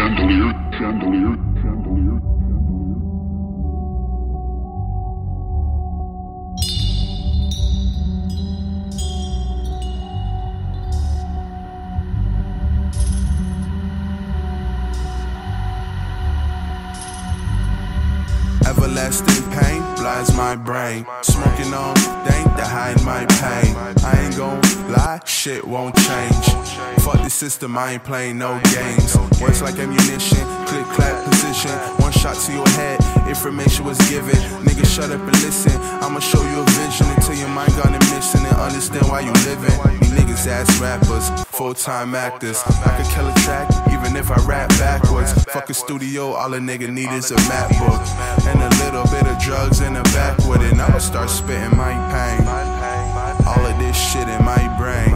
chandelier, chandelier, chandelier. Everlasting pain blinds my brain. Smoking on dank to hide my pain. I ain't gon' lie, shit won't change. Fuck the system, I ain't playing no games. Works like ammunition, click clap position. One shot to your head, information was given. Nigga, shut up and listen. I'ma show you a vision until your mind gone and missing and understand why you living. You niggas ass rappers, full-time actors. I could kill a track even if I rap backwards. Fuck a studio, all a nigga need is a map book and a little bit of drugs in the back with it. And I'ma start spitting my pain. All of this shit in my brain.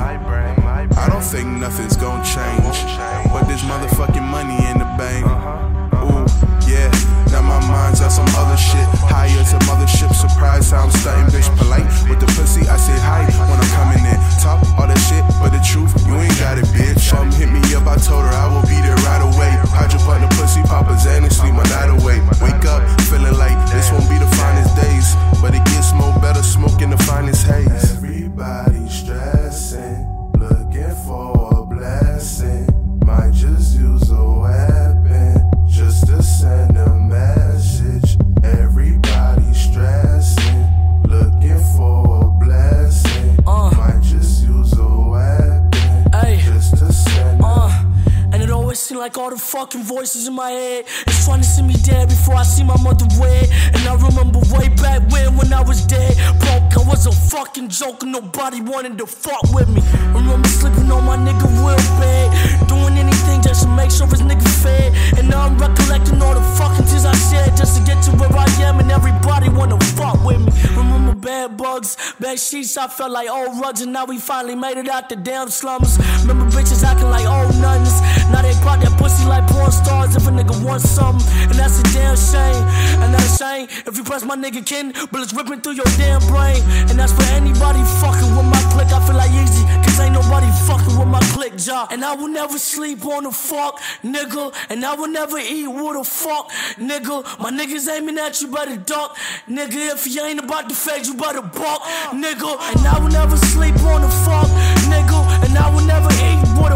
I don't think nothing's gonna change, but there's motherfucking money in the bank. Ooh, yeah. Now my mind's on some other shit. High as a mothership, surprise how I'm stunting, bitch. Polite with the pussy, I say hi when I'm coming in. Talk all that shit, but the truth, you ain't got it, bitch. Hit me up, I told her I will be there right away. I jump on the pussy, papa Zan and sleep my night away. Wake up, feeling like this won't be the finest days, but it gets more better smoking the finest haze. Everybody stressing, looking for a blessing. Might just use a weapon just to send a message. Everybody stressing, looking for a blessing. Might just use a weapon just to send and it always seemed like all the fucking voices in my head is trying to see me dead before I see my mother wed. And I remember way back when I was dead broke, I was a fucking joke and nobody wanted to fuck with me. Remember sleeping on my nigga real bad, doing anything just to make sure his nigga fed. And now I'm recollecting all the fucking tears I shed just to get to where I am, and everybody wanna fuck with me. Remember bad bugs, bad sheets, I felt like old rugs, and now we finally made it out the damn slums. Remember bitches acting like old nuns, now they brought that pussy like porn stars if a nigga wants something, and that's a damn shame. And that's a shame if you press my nigga Ken, bullets ripping through your damn brain. And that's for anybody fucking with my clique, I feel like easy, cause ain't nobody fucking with my clique, job. And I will never sleep on the fuck, nigga, and I will never eat with a fuck, nigga. My niggas aiming at you, better duck, nigga. If you ain't about to fade, you better buck, nigga. And I will never sleep on the fuck, nigga, and I will never eat with a